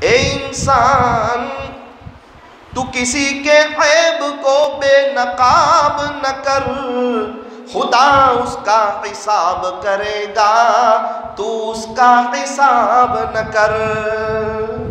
ए इंसान, तू किसी के ऐब को बेनकाब न कर, खुदा उसका हिसाब करेगा, तू उसका हिसाब न कर।